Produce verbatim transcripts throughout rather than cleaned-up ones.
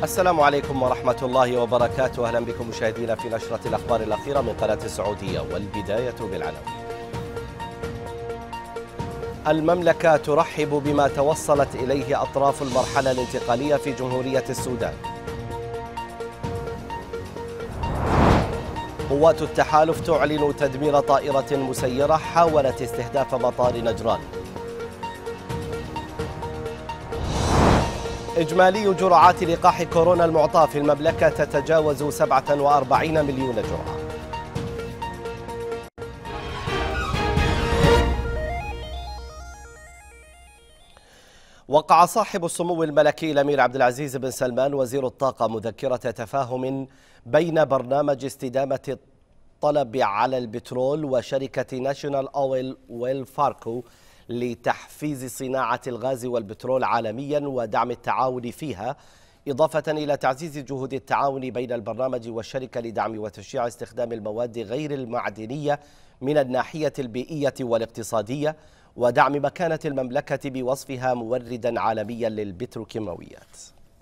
السلام عليكم ورحمة الله وبركاته. أهلا بكم مشاهدينا في نشرة الأخبار الأخيرة من قناة السعودية، والبداية بالعناوين. المملكة ترحب بما توصلت إليه أطراف المرحلة الانتقالية في جمهورية السودان. قوات التحالف تعلن تدمير طائرة مسيرة حاولت استهداف مطار نجران. إجمالي جرعات لقاح كورونا المعطاة في المملكة تتجاوز سبعة وأربعين مليون جرعة. وقع صاحب السمو الملكي الأمير عبد العزيز بن سلمان وزير الطاقة مذكرة تفاهم بين برنامج استدامة الطلب على البترول وشركة ناشونال أويل ويل فاركو لتحفيز صناعة الغاز والبترول عالميا ودعم التعاون فيها، إضافة إلى تعزيز جهود التعاون بين البرنامج والشركة لدعم وتشجيع استخدام المواد غير المعدنية من الناحية البيئية والاقتصادية، ودعم مكانة المملكة بوصفها موردا عالميا للبتروكيماويات.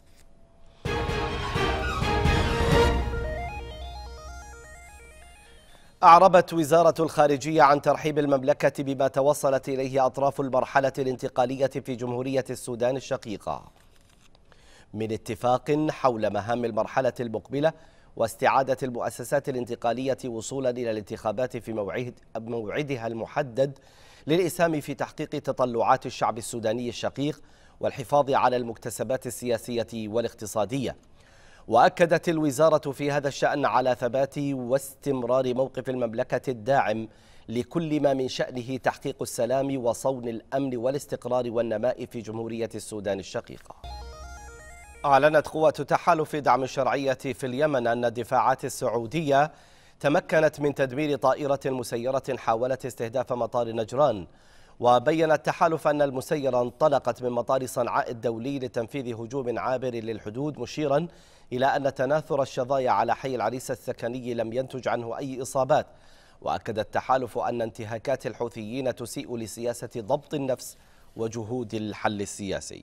أعربت وزارة الخارجية عن ترحيب المملكة بما توصلت إليه أطراف المرحلة الانتقالية في جمهورية السودان الشقيقة من اتفاق حول مهام المرحلة المقبلة واستعادة المؤسسات الانتقالية وصولا إلى الانتخابات في موعد موعدها المحدد للإسهام في تحقيق تطلعات الشعب السوداني الشقيق والحفاظ على المكتسبات السياسية والاقتصادية. وأكدت الوزارة في هذا الشأن على ثبات واستمرار موقف المملكة الداعم لكل ما من شأنه تحقيق السلام وصون الأمن والاستقرار والنماء في جمهورية السودان الشقيقة. أعلنت قوات تحالف دعم الشرعية في اليمن أن الدفاعات السعودية تمكنت من تدمير طائرة مسيرة حاولت استهداف مطار نجران. وبين التحالف أن المسيرة انطلقت من مطار صنعاء الدولي لتنفيذ هجوم عابر للحدود، مشيرا إلى أن تناثر الشظايا على حي العريس السكني لم ينتج عنه أي إصابات. وأكد التحالف أن انتهاكات الحوثيين تسيء لسياسة ضبط النفس وجهود الحل السياسي.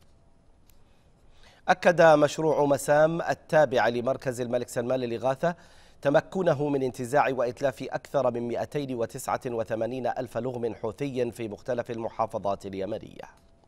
أكد مشروع مسام التابع لمركز الملك سلمان للإغاثة تمكنه من انتزاع وإتلاف أكثر من مئتين وتسعة وثمانين ألف لغم حوثي في مختلف المحافظات اليمنية.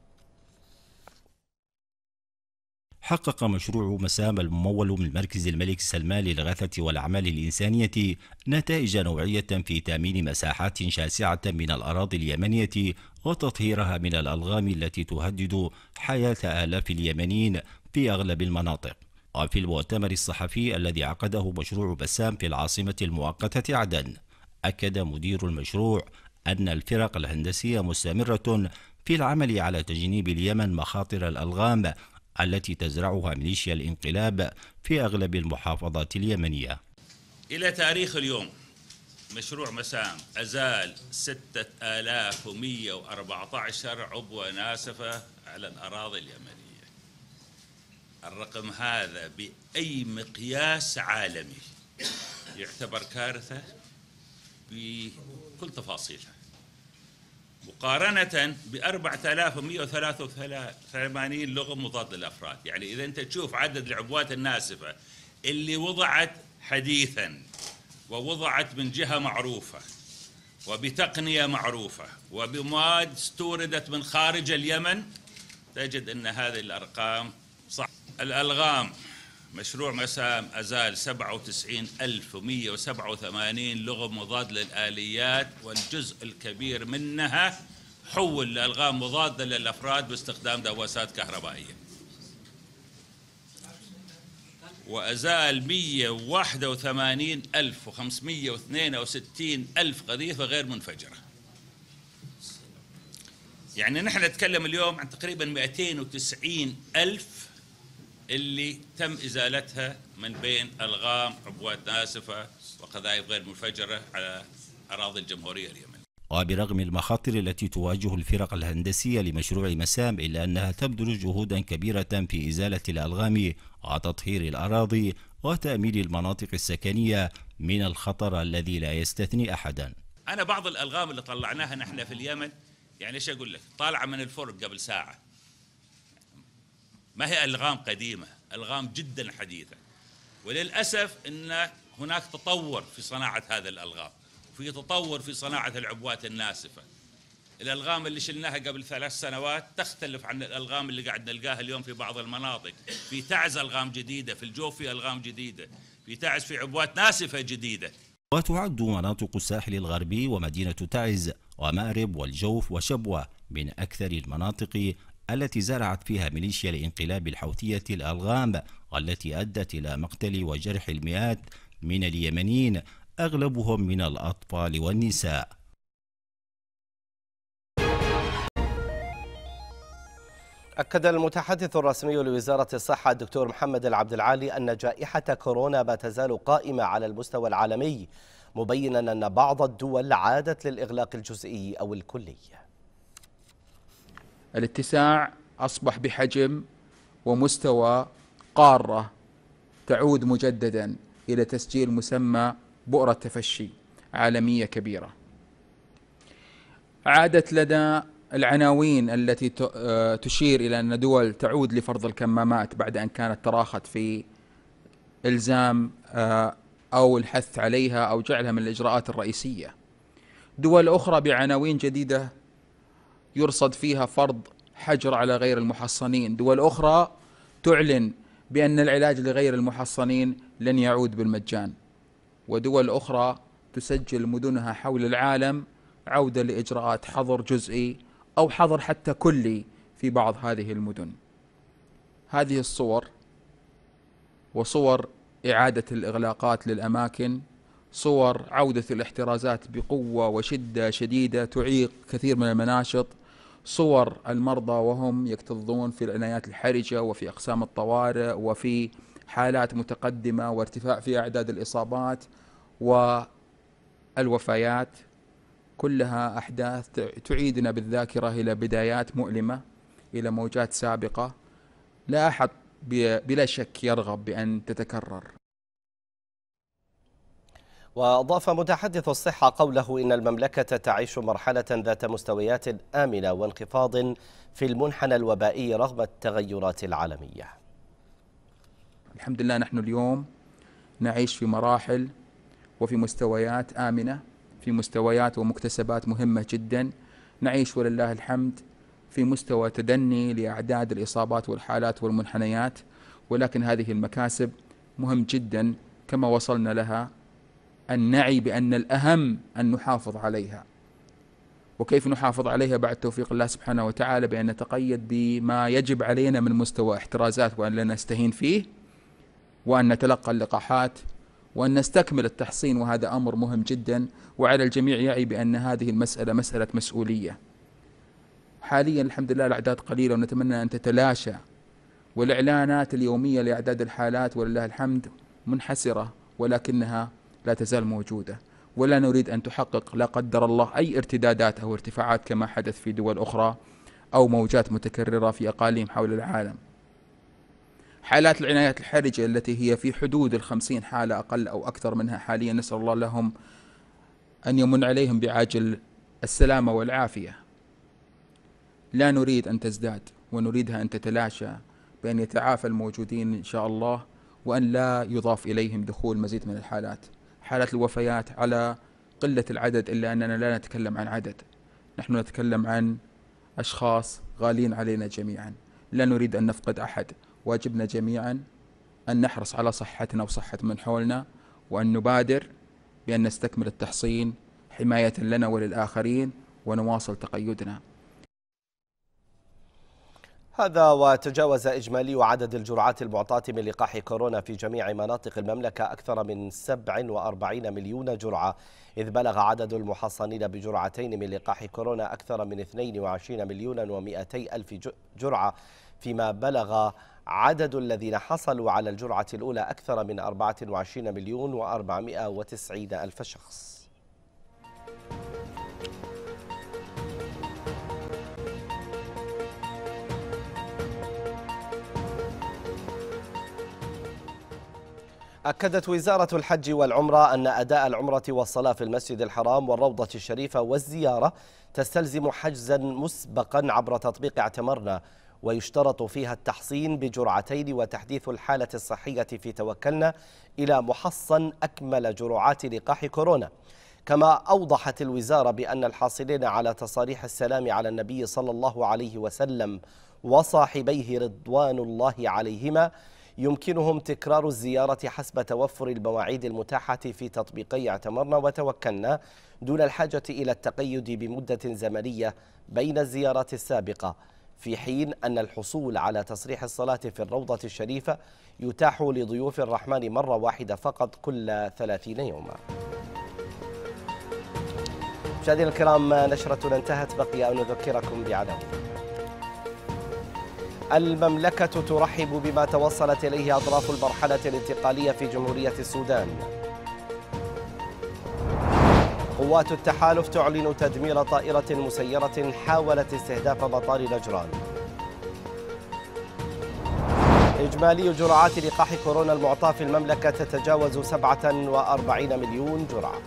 حقق مشروع مسام الممول من مركز الملك سلمان للإغاثة والأعمال الإنسانية نتائج نوعية في تأمين مساحات شاسعة من الأراضي اليمنية وتطهيرها من الألغام التي تهدد حياة آلاف اليمنيين في أغلب المناطق. وفي المؤتمر الصحفي الذي عقده مشروع بسام في العاصمة المؤقتة عدن، أكد مدير المشروع أن الفرق الهندسية مستمرة في العمل على تجنيب اليمن مخاطر الألغام التي تزرعها ميليشيا الانقلاب في أغلب المحافظات اليمنية. إلى تاريخ اليوم مشروع مسام أزال ستة آلاف ومئة وأربعة عشر عبوة ناسفة على الأراضي اليمنية. الرقم هذا بأي مقياس عالمي يعتبر كارثة بكل تفاصيلها، مقارنة ب أربعة آلاف ومئة وثلاثة وثمانين لغم مضاد للأفراد. يعني إذا أنت تشوف عدد العبوات الناسفة اللي وضعت حديثا ووضعت من جهة معروفة وبتقنية معروفة وبمواد استوردت من خارج اليمن، تجد أن هذه الأرقام صح. الألغام مشروع مسام أزال سبعة وتسعين ألف ومئة وسبعة وثمانين لغم مضاد للآليات، والجزء الكبير منها حول لألغام مضادة للأفراد باستخدام دواسات كهربائية. وأزال مئة وواحد وثمانين ألف وخمسمئة واثنين وستين ألف قذيفة غير منفجرة. يعني نحن نتكلم اليوم عن تقريبا مئتين وتسعين ألف اللي تم إزالتها من بين ألغام، عبوات ناسفة وقذائف غير منفجرة على أراضي الجمهورية اليمنية. وبرغم المخاطر التي تواجه الفرق الهندسية لمشروع مسام، إلا أنها تبذل جهودا كبيرة في إزالة الألغام وتطهير الأراضي وتأمين المناطق السكنية من الخطر الذي لا يستثني أحدا. أنا بعض الألغام اللي طلعناها نحن في اليمن، يعني إيش أقول لك، طالعة من الفرن قبل ساعة ما هي ألغام قديمة، ألغام جدا حديثة. وللأسف أن هناك تطور في صناعة هذه الألغام، وفي تطور في صناعة العبوات الناسفة. الألغام اللي شلناها قبل ثلاث سنوات تختلف عن الألغام اللي قاعد نلقاها اليوم في بعض المناطق. في تعز ألغام جديدة، في الجوف في ألغام جديدة، في تعز في عبوات ناسفة جديدة. وتعد مناطق الساحل الغربي ومدينة تعز ومأرب والجوف وشبوة من أكثر المناطق التي زرعت فيها ميليشيا الانقلاب الحوثية الألغام، والتي أدت إلى مقتل وجرح المئات من اليمنيين أغلبهم من الأطفال والنساء. أكد المتحدث الرسمي لوزارة الصحة الدكتور محمد العبد العالي أن جائحة كورونا ما تزال قائمة على المستوى العالمي، مبينا أن بعض الدول عادت للإغلاق الجزئي أو الكلي. الاتساع أصبح بحجم ومستوى قارة تعود مجددا إلى تسجيل مسمى بؤرة تفشي عالمية كبيرة. عادت لدى العناوين التي تشير إلى أن دول تعود لفرض الكمامات بعد أن كانت تراخت في إلزام أو الحث عليها أو جعلها من الإجراءات الرئيسية. دول أخرى بعناوين جديدة يرصد فيها فرض حجر على غير المحصنين. دول أخرى تعلن بأن العلاج لغير المحصنين لن يعود بالمجان. ودول أخرى تسجل مدنها حول العالم عودة لإجراءات حظر جزئي أو حظر حتى كلي في بعض هذه المدن. هذه الصور وصور إعادة الإغلاقات للأماكن، صور عودة الاحترازات بقوة وشدة شديدة تعيق كثير من المناشط، صور المرضى وهم يكتظون في العنايات الحرجة وفي أقسام الطوارئ وفي حالات متقدمة، وارتفاع في أعداد الإصابات والوفيات. كلها أحداث تعيدنا بالذاكرة إلى بدايات مؤلمة، إلى موجات سابقة لا أحد بلا شك يرغب بأن تتكرر. وأضاف متحدث الصحة قوله إن المملكة تعيش مرحلة ذات مستويات آمنة وانخفاض في المنحنى الوبائي رغم التغيرات العالمية. الحمد لله نحن اليوم نعيش في مراحل وفي مستويات آمنة، في مستويات ومكتسبات مهمة جدا. نعيش ولله الحمد في مستوى تدني لأعداد الإصابات والحالات والمنحنيات، ولكن هذه المكاسب مهم جدا كما وصلنا لها أن نعي بأن الأهم أن نحافظ عليها. وكيف نحافظ عليها بعد توفيق الله سبحانه وتعالى؟ بأن نتقيد بما يجب علينا من مستوى احترازات وأن لا نستهين فيه، وأن نتلقى اللقاحات، وأن نستكمل التحصين، وهذا أمر مهم جدا. وعلى الجميع يعي بأن هذه المسألة مسألة مسؤولية. حاليا الحمد لله الأعداد قليلة ونتمنى أن تتلاشى، والإعلانات اليومية لأعداد الحالات ولله الحمد منحسرة، ولكنها لا تزال موجودة، ولا نريد أن تحقق لا قدر الله أي ارتدادات أو ارتفاعات كما حدث في دول أخرى أو موجات متكررة في أقاليم حول العالم. حالات العنايات الحرجة التي هي في حدود الخمسين حالة أقل أو أكثر منها حاليا، نسأل الله لهم أن يمن عليهم بعاجل السلامة والعافية. لا نريد أن تزداد، ونريدها أن تتلاشى بأن يتعافى الموجودين إن شاء الله، وأن لا يضاف إليهم دخول مزيد من الحالات. حالات الوفيات على قلة العدد، إلا أننا لا نتكلم عن عدد، نحن نتكلم عن أشخاص غالين علينا جميعا. لا نريد أن نفقد أحد. واجبنا جميعا أن نحرص على صحتنا وصحة من حولنا، وأن نبادر بأن نستكمل التحصين حماية لنا وللآخرين، ونواصل تقيدنا. هذا وتجاوز إجمالي عدد الجرعات المعطاة من لقاح كورونا في جميع مناطق المملكة أكثر من سبعة وأربعين مليون جرعة، إذ بلغ عدد المحصنين بجرعتين من لقاح كورونا أكثر من اثنين وعشرين مليون ومئتي ألف جرعة، فيما بلغ عدد الذين حصلوا على الجرعة الأولى أكثر من أربعة وعشرين مليون وأربعمئة وتسعين ألف شخص. أكدت وزارة الحج والعمرة أن أداء العمرة والصلاة في المسجد الحرام والروضة الشريفة والزيارة تستلزم حجزا مسبقا عبر تطبيق اعتمرنا، ويشترط فيها التحصين بجرعتين وتحديث الحالة الصحية في توكلنا إلى محصن أكمل جرعات لقاح كورونا. كما أوضحت الوزارة بأن الحاصلين على تصاريح السلام على النبي صلى الله عليه وسلم وصاحبيه رضوان الله عليهما يمكنهم تكرار الزيارة حسب توفر المواعيد المتاحة في تطبيقي اعتمرنا وتوكلنا، دون الحاجة إلى التقيد بمدة زمنية بين الزيارات السابقة، في حين أن الحصول على تصريح الصلاة في الروضة الشريفة يتاح لضيوف الرحمن مرة واحدة فقط كل ثلاثين يوما. مشاهدينا الكرام، نشرتنا انتهت، بقي أن نذكركم بعناوين. المملكة ترحب بما توصلت إليه أطراف المرحلة الانتقالية في جمهورية السودان. قوات التحالف تعلن تدمير طائرة مسيرة حاولت استهداف مطار نجران. إجمالي جرعات لقاح كورونا المعطاة في المملكة تتجاوز سبعة وأربعين مليون جرعة.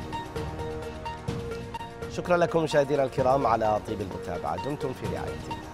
شكرا لكم مشاهدينا الكرام على طيب المتابعة، دمتم في رعاية الله.